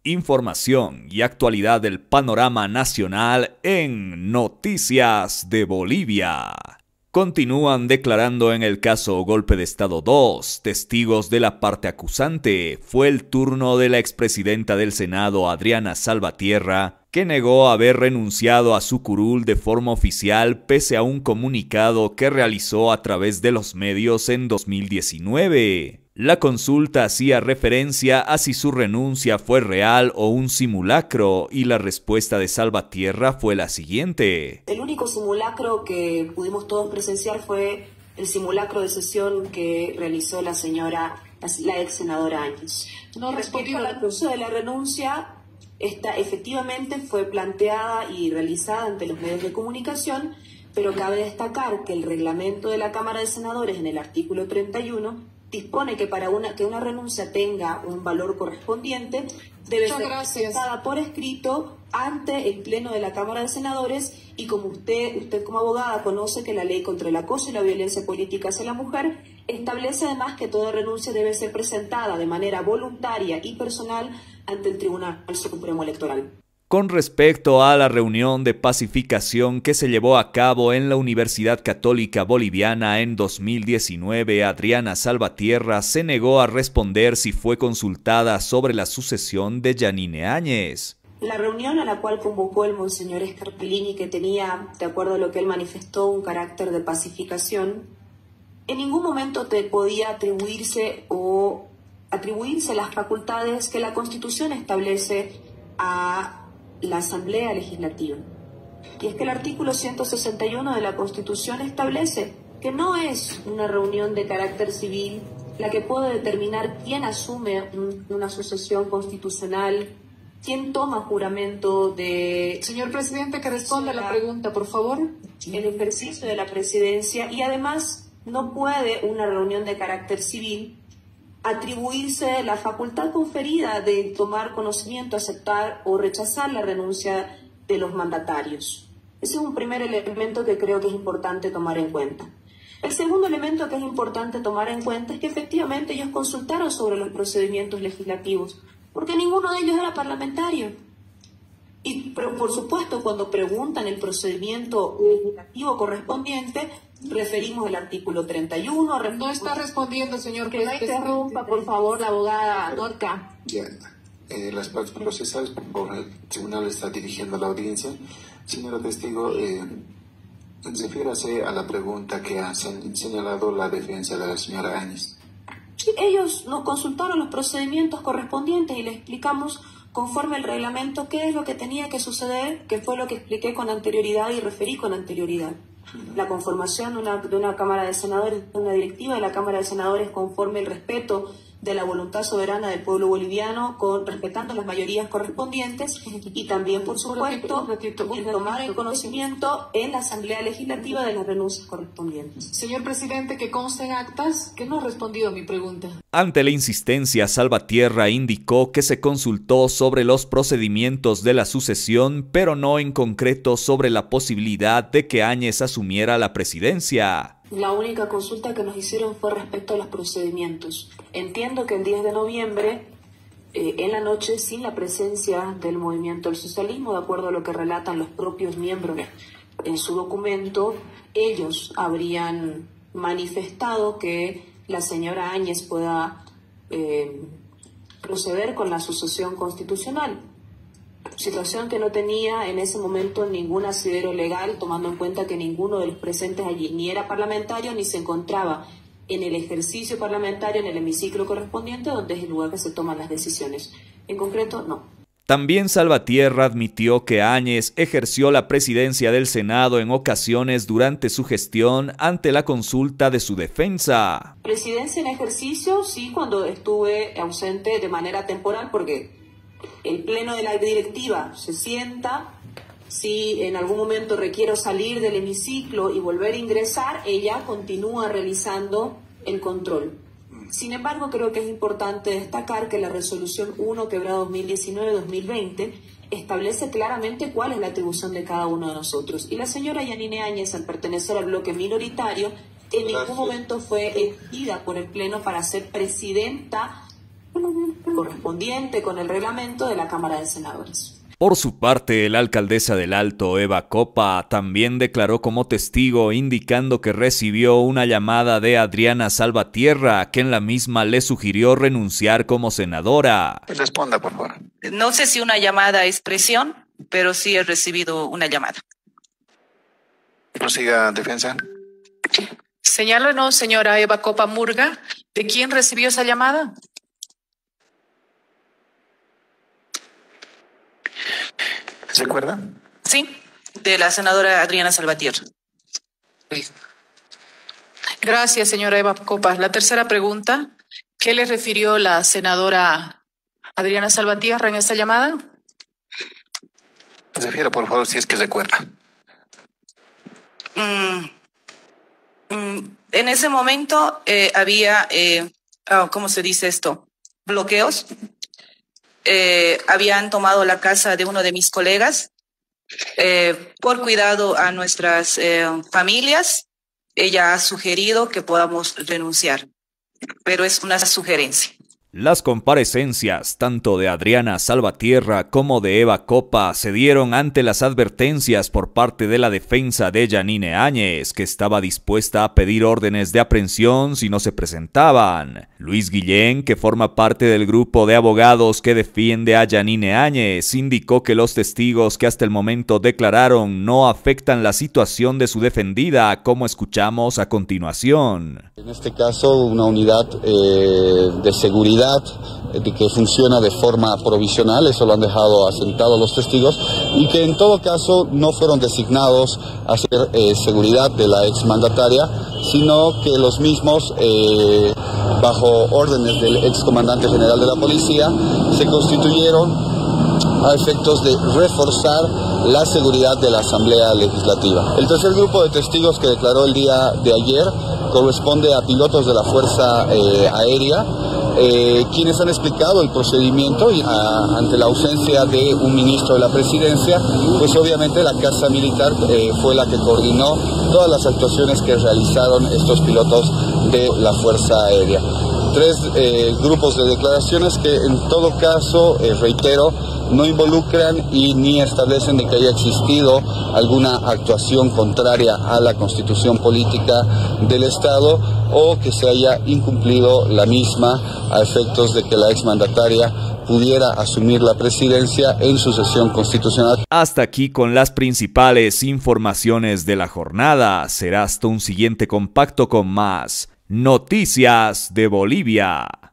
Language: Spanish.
Información y actualidad del panorama nacional en Noticias de Bolivia. Continúan declarando en el caso Golpe de Estado 2, testigos de la parte acusante. Fue el turno de la expresidenta del Senado, Adriana Salvatierra, que negó haber renunciado a su curul de forma oficial pese a un comunicado que realizó a través de los medios en 2019. La consulta hacía referencia a si su renuncia fue real o un simulacro, y la respuesta de Salvatierra fue la siguiente. El único simulacro que pudimos todos presenciar fue el simulacro de sesión que realizó la ex senadora Áñez. No respondió a la causa de la renuncia. Esta efectivamente fue planteada y realizada ante los medios de comunicación, pero cabe destacar que el reglamento de la Cámara de Senadores, en el artículo 31, dispone que para que una renuncia tenga un valor correspondiente, debe ser presentada por escrito ante el Pleno de la Cámara de Senadores, y como usted como abogada conoce que la ley contra el acoso y la violencia política hacia la mujer establece además que toda renuncia debe ser presentada de manera voluntaria y personal ante el Tribunal Supremo Electoral. Con respecto a la reunión de pacificación que se llevó a cabo en la Universidad Católica Boliviana en 2019, Adriana Salvatierra se negó a responder si fue consultada sobre la sucesión de Yanine Áñez. La reunión a la cual convocó el monseñor Scarpellini, que tenía, de acuerdo a lo que él manifestó, un carácter de pacificación, en ningún momento te podía atribuirse las facultades que la Constitución establece a la Asamblea Legislativa. Y es que el artículo 161 de la Constitución establece que no es una reunión de carácter civil la que puede determinar quién asume una sucesión constitucional, quién toma juramento de... Señor presidente, que responda a la pregunta, por favor. El ejercicio de la presidencia, y además no puede una reunión de carácter civil atribuirse la facultad conferida de tomar conocimiento, aceptar o rechazar la renuncia de los mandatarios. Ese es un primer elemento que creo que es importante tomar en cuenta. El segundo elemento que es importante tomar en cuenta es que efectivamente ellos consultaron sobre los procedimientos legislativos, porque ninguno de ellos era parlamentario. Pero por supuesto, cuando preguntan el procedimiento legislativo correspondiente, referimos el artículo 31. No está respondiendo, señor Que me interrumpa, por favor, la abogada Norca. Ya, las partes procesales, por favor, el tribunal está dirigiendo la audiencia. Señora testigo, refiérase a la pregunta que ha señalado la defensa de la señora Áñez. Sí, ellos nos consultaron los procedimientos correspondientes y les explicamos conforme el reglamento qué es lo que tenía que suceder, que fue lo que expliqué con anterioridad y referí con anterioridad. La conformación de una Cámara de Senadores, una directiva de la Cámara de Senadores conforme el respeto de la voluntad soberana del pueblo boliviano, respetando las mayorías correspondientes, y también, por supuesto, el tomar el conocimiento en la Asamblea Legislativa de las renuncias correspondientes. Señor presidente, que conste en actas que no ha respondido a mi pregunta. Ante la insistencia, Salvatierra indicó que se consultó sobre los procedimientos de la sucesión, pero no en concreto sobre la posibilidad de que Áñez asumiera la presidencia. La única consulta que nos hicieron fue respecto a los procedimientos. Entiendo que el 10 de noviembre, en la noche, sin la presencia del Movimiento del Socialismo, de acuerdo a lo que relatan los propios miembros en su documento, ellos habrían manifestado que la señora Áñez pueda proceder con la sucesión constitucional. Situación que no tenía en ese momento ningún asidero legal, tomando en cuenta que ninguno de los presentes allí ni era parlamentario ni se encontraba en el ejercicio parlamentario, en el hemiciclo correspondiente, donde es el lugar que se toman las decisiones. En concreto, no. También Salvatierra admitió que Áñez ejerció la presidencia del Senado en ocasiones durante su gestión ante la consulta de su defensa. Presidencia en ejercicio, sí, cuando estuve ausente de manera temporal, porque el pleno de la directiva se sienta. Si en algún momento requiero salir del hemiciclo y volver a ingresar, ella continúa realizando el control. Sin embargo, creo que es importante destacar que la resolución 1/2019-2020 establece claramente cuál es la atribución de cada uno de nosotros. Y la señora Yanine Áñez, al pertenecer al bloque minoritario, en ningún momento fue elegida por el Pleno para ser presidenta correspondiente con el reglamento de la Cámara de Senadores. Por su parte, la alcaldesa del Alto, Eva Copa, también declaró como testigo, indicando que recibió una llamada de Adriana Salvatierra, que en la misma le sugirió renunciar como senadora. Responda, por favor. No sé si una llamada es presión, pero sí he recibido una llamada. Prosiga, defensa. Señálanos, señora Eva Copa Murga, ¿de quién recibió esa llamada? ¿Se acuerda? Sí, de la senadora Adriana Salvatierra. Gracias, señora Eva Copa. La tercera pregunta, ¿qué le refirió la senadora Adriana Salvatierra en esta llamada? Refiera, por favor, si es que recuerda. En ese momento había, ¿cómo se dice esto? Bloqueos. Habían tomado la casa de uno de mis colegas por cuidado a nuestras familias. Ella ha sugerido que podamos renunciar, pero es una sugerencia. Las comparecencias tanto de Adriana Salvatierra como de Eva Copa se dieron ante las advertencias por parte de la defensa de Yanine Áñez, que estaba dispuesta a pedir órdenes de aprehensión si no se presentaban. Luis Guillén, que forma parte del grupo de abogados que defiende a Yanine Áñez, indicó que los testigos que hasta el momento declararon no afectan la situación de su defendida, como escuchamos a continuación. En este caso, una unidad de seguridad que funciona de forma provisional, eso lo han dejado asentado los testigos, y que en todo caso no fueron designados a hacer seguridad de la exmandataria, sino que los mismos, bajo órdenes del excomandante general de la policía, se constituyeron a efectos de reforzar la seguridad de la Asamblea Legislativa. El tercer grupo de testigos que declaró el día de ayer corresponde a pilotos de la Fuerza Aérea, quienes han explicado el procedimiento y ante la ausencia de un ministro de la presidencia, pues obviamente la Casa Militar fue la que coordinó todas las actuaciones que realizaron estos pilotos de la Fuerza Aérea. Tres grupos de declaraciones que en todo caso, reitero, no involucran y ni establecen de que haya existido alguna actuación contraria a la constitución política del Estado o que se haya incumplido la misma a efectos de que la exmandataria pudiera asumir la presidencia en su sesión constitucional. Hasta aquí con las principales informaciones de la jornada. Será hasta un siguiente compacto con más Noticias de Bolivia.